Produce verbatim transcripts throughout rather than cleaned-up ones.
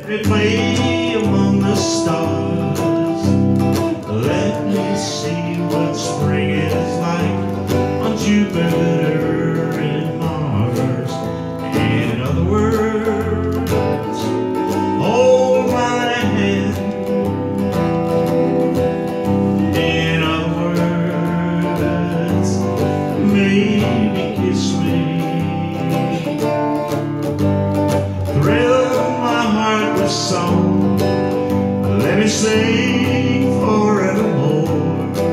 me play among the stars. Let me see what spring is like on Jupiter and Mars. In other words, hold my hand. In other words, maybe kiss me. Thrill my heart with song. Let me sing forevermore.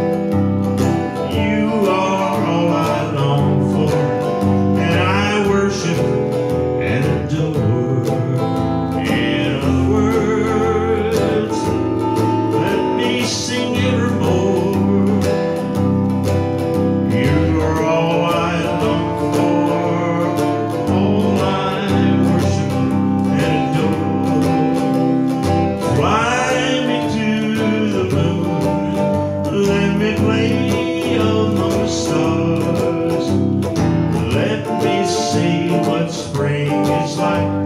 You are all I long for, and I worship and adore. In other words, let me sing evermore. You are all I long for, all I worship and adore. Fly me to the moon, let me play among the stars. Let me see what spring is like